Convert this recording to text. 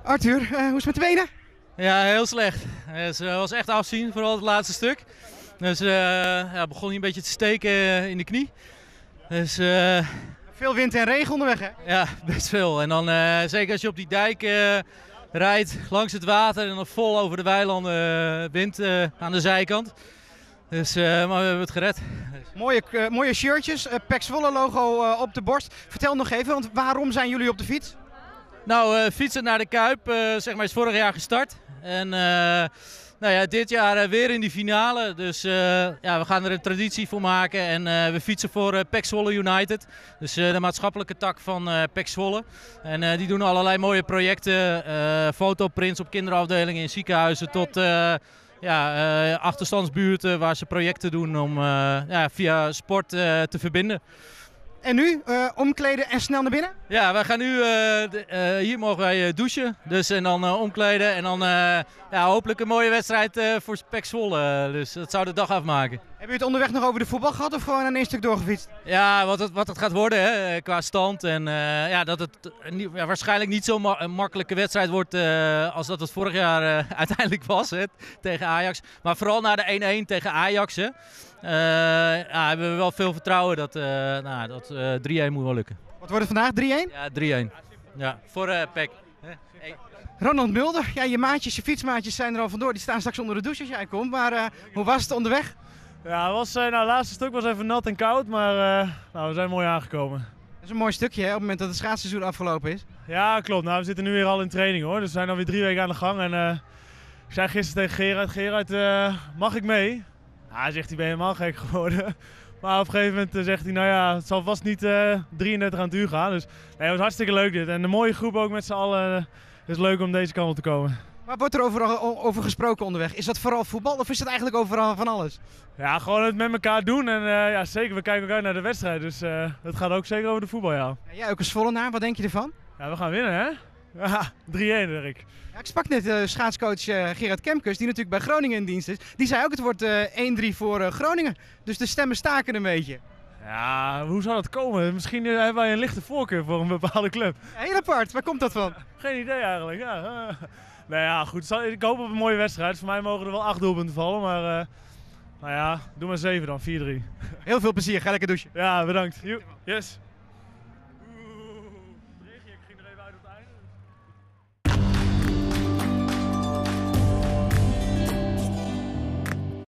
Arthur, hoe is het met de benen? Ja, heel slecht. Het was echt afzien, vooral het laatste stuk. Dus ja, begon hij een beetje te steken in de knie. Dus Veel wind en regen onderweg, hè? ja, best veel. En dan zeker als je op die dijk rijdt langs het water en dan vol over de weilanden wind aan de zijkant. Dus, maar we hebben het gered. Mooie shirtjes, PEC Zwolle logo op de borst. Vertel nog even, want waarom zijn jullie op de fiets? Nou, fietsen naar de Kuip zeg maar is vorig jaar gestart. En nou ja, dit jaar weer in die finale. Dus ja, we gaan er een traditie voor maken. En we fietsen voor PEC Zwolle United. Dus de maatschappelijke tak van PEC Zwolle. En die doen allerlei mooie projecten. Fotoprints op kinderafdelingen in ziekenhuizen tot ja, achterstandsbuurten waar ze projecten doen om ja, via sport te verbinden. En nu, omkleden en snel naar binnen? Ja, wij gaan nu, hier mogen wij douchen dus, en dan omkleden en dan ja, hopelijk een mooie wedstrijd voor PEC Zwolle. Dus dat zou de dag afmaken. Hebben jullie het onderweg nog over de voetbal gehad of gewoon een één stuk doorgefietst? Ja, wat het gaat worden hè, qua stand en ja, dat het ja, waarschijnlijk niet zo'n makkelijke wedstrijd wordt als dat het vorig jaar uiteindelijk was hè, tegen Ajax. Maar vooral na de 1-1 tegen Ajax hè, ja, hebben we wel veel vertrouwen dat, nou, dat 3-1 moet wel lukken. Wat wordt het vandaag, 3-1? Ja, 3-1. Ja, voor PEC. Ronald Mulder, ja, je maatjes, je fietsmaatjes zijn er al vandoor. Die staan straks onder de douche als jij komt. Maar hoe was het onderweg? Ja, het laatste stuk was even nat en koud, maar nou, we zijn mooi aangekomen. Dat is een mooi stukje hè, op het moment dat het schaatsseizoen afgelopen is. Ja, klopt. Nou, we zitten nu weer al in training hoor. Dus we zijn alweer 3 weken aan de gang. En ik zei gisteren tegen Gerard, mag ik mee? Ja, zegt hij, ben je helemaal gek geworden. Maar op een gegeven moment zegt hij, nou ja, het zal vast niet 33 aan het uur gaan. Dus nee, het was hartstikke leuk dit. En een mooie groep ook met z'n allen. Het is leuk om deze kant op te komen. Waar wordt er over gesproken onderweg? Is dat vooral voetbal of is dat eigenlijk overal van alles? Ja, gewoon het met elkaar doen. En ja, zeker, we kijken ook uit naar de wedstrijd. Dus het gaat ook zeker over de voetbal, ja. Ja, jij ook als Zwolle-naar, wat denk je ervan? Ja, we gaan winnen, hè? Ja, 3-1, Dirk. Ja, ik sprak net schaatscoach Gerard Kemkes, die natuurlijk bij Groningen in dienst is. Die zei ook het wordt 1-3 voor Groningen. Dus de stemmen staken een beetje. Ja, hoe zou dat komen? Misschien hebben wij een lichte voorkeur voor een bepaalde club. Ja, heel apart, waar komt dat van? Geen idee eigenlijk, ja. Nou ja, goed. Ik hoop op een mooie wedstrijd. Voor mij mogen er wel 8 doelpunten vallen, maar nou ja, doe maar 7 dan, 4-3. Heel veel plezier, ga lekker douchen. Ja, bedankt. Yes.